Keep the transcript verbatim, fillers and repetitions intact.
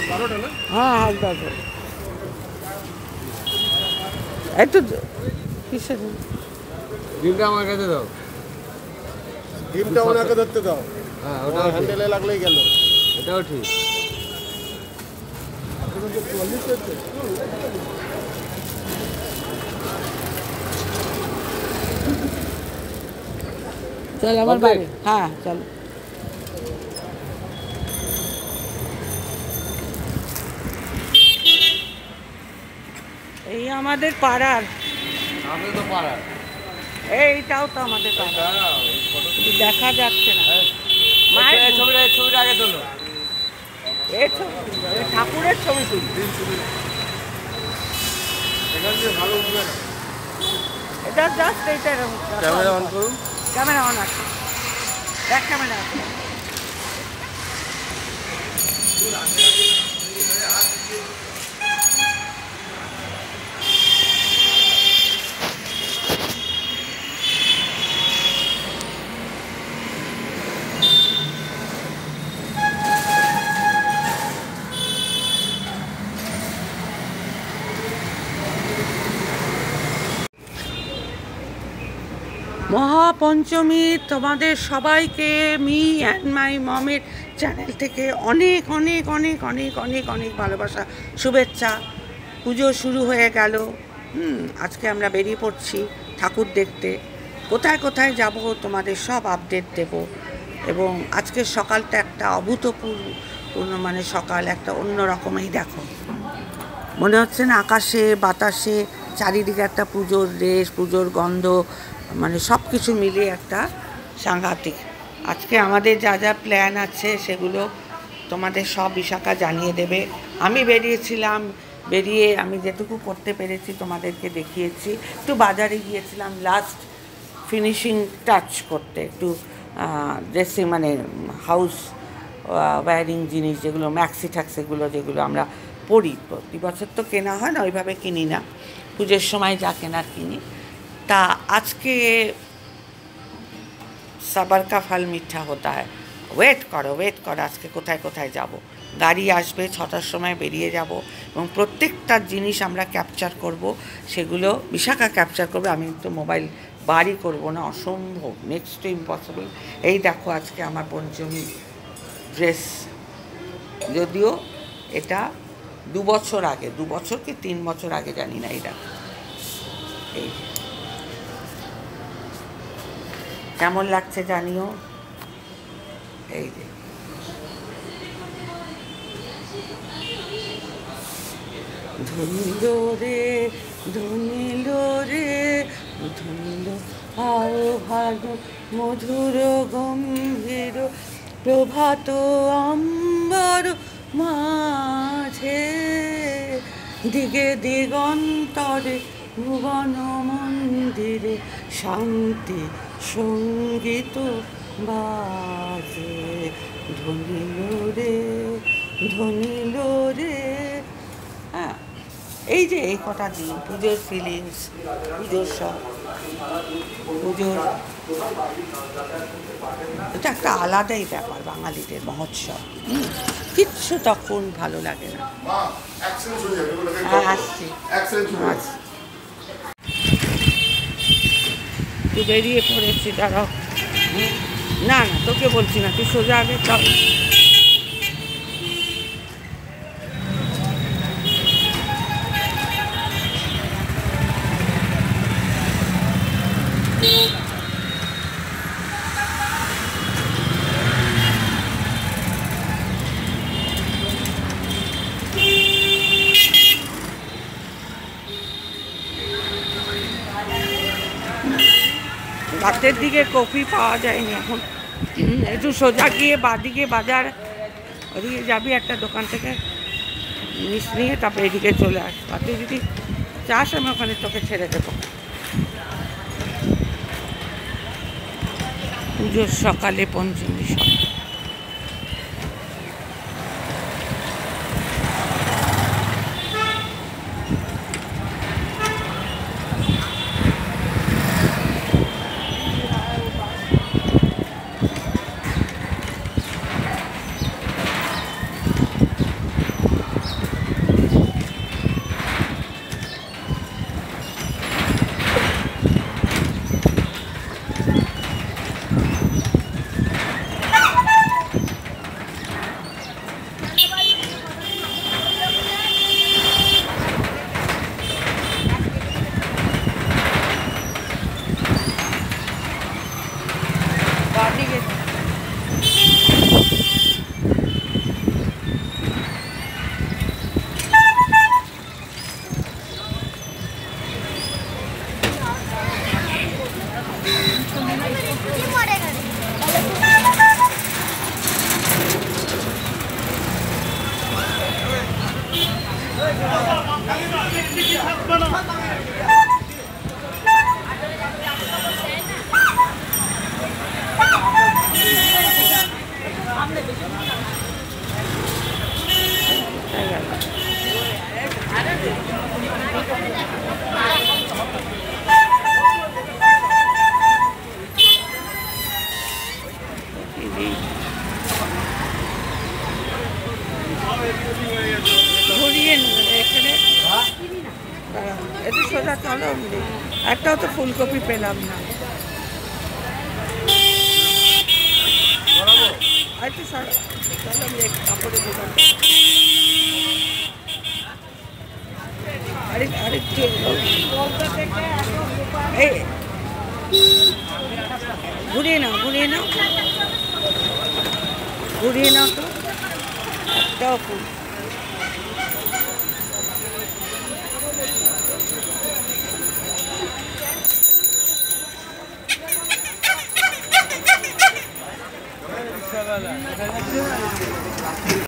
হ্যাঁ হালকা করে একটু কিসের ডিমটা আমার কাছে দাও, ডিমটা ওনাকে ধরতে দাও। হ্যাঁ ওটা ওটাও ঠিক, হ্যান্ডেলে লাগলেই গেল। এটাও ঠিক। চল আমার বাড়ি, হ্যাঁ চলো। এই আমাদের পাড়ার, আমাদের তো পাড়ার, এইটাও তো আমাদের পাড়ার, দেখা যাচ্ছে না। মায়ের এই ছবিটা এই ছবিটা আগে তোলো। এই ছবি, এই ঠাকুরের ছবি তুলি। এখান থেকে ভালো উঠবে না। এটা জাস্ট এইটা এরকম। ক্যামেরা অন করুন। ক্যামেরা অন আছে, ব্যাক ক্যামেরা আছে। মহাপঞ্চমী তোমাদের সবাইকে মি অ্যান্ড মাই মমের চ্যানেল থেকে অনেক অনেক অনেক অনেক অনেক অনেক ভালোবাসা, শুভেচ্ছা। পুজো শুরু হয়ে গেল, হুম আজকে আমরা বেরিয়ে পড়ছি ঠাকুর দেখতে। কোথায় কোথায় যাব তোমাদের সব আপডেট দেব। এবং আজকের সকালটা একটা অভূতপূর্ণ মানে সকাল, একটা অন্য রকমই দেখো মনে হচ্ছে না, আকাশে বাতাসে চারিদিকে একটা পুজোর রেশ, পুজোর গন্ধ, মানে সব কিছু মিলিয়ে একটা সাংঘাতিক। আজকে আমাদের যা যা প্ল্যান আছে সেগুলো তোমাদের সব বিশাখা জানিয়ে দেবে। আমি বেরিয়েছিলাম, বেরিয়ে আমি যেটুকু করতে পেরেছি তোমাদেরকে দেখিয়েছি। একটু বাজারে গিয়েছিলাম লাস্ট ফিনিশিং টাচ করতে, একটু ড্রেসিং মানে হাউস ওয়্যারিং জিনিস, যেগুলো ম্যাক্সি ট্যাক্সিগুলো যেগুলো আমরা পড়ি, প্রতি বছর তো কেনা হয় না, ওইভাবে কিনি না, পুজোর সময় যা কেনার কিনি। তা আজকে সবার কা ফল মিঠা হতা হয়, ওয়েট করো ওয়েট করো, আজকে কোথায় কোথায় যাব। গাড়ি আসবে, ছটার সময় বেরিয়ে যাব এবং প্রত্যেকটা জিনিস আমরা ক্যাপচার করব, সেগুলো বিশাখা ক্যাপচার করবে। আমি তো মোবাইল বারই করব না, অসম্ভব, নেক্সট টু ইম্পসিবল। এই দেখো আজকে আমার পঞ্চমী ড্রেস, যদিও এটা দু বছর আগে, দু বছর কি তিন বছর আগে জানি না। এই দেখো, এই কেমন লাগছে জানিও। এই যে ধুনিল রে ধুনিল রে ধুনিল আও ভালো মধুর গম্ভীর প্রভাত অম্বর মাঝে, দিগে দিগন্তরে ভুবন মন্দিরে শান্তি সঙ্গীত বাজে। ধনিল রে ধনিল রে, হ্যাঁ এই যে এই কটা দিন পুজোর ফিলিংস, পুজোর সব, পুজোর এটা একটা আলাদাই ব্যাপার, বাঙালিদের মহোৎসব। কিচ্ছু তখন ভালো লাগে না। হ্যাঁ আসছি, আসছি, তুই বেরিয়ে পড়েছি, দাঁড়াও। না না তোকে বলছি না, তুই সোজা আগে চল। রাতের দিকে কফি পাওয়া যায়নি এখন, একটু সোজা গিয়ে বাদিকে বাজার, ওদিকে যাবি একটা দোকান থেকে জিনিস নিয়ে তারপরে এদিকে চলে আস। আর তুই যদি চাস আমি ওখানে তোকে ছেড়ে দেবো। পুজোর সকালে পঞ্চমী সকাল, একটাও তো ফুলকপি পেলাম না। আরেকটু সারা তাহলে আমি এক কাপড়ে দোকান আরেক আরেকটু এই ঘুরিয়ে নাও ঘুরিয়ে নাও ঘুরিয়ে নাও তো একটাও ফুল রিক্সাওয়ালা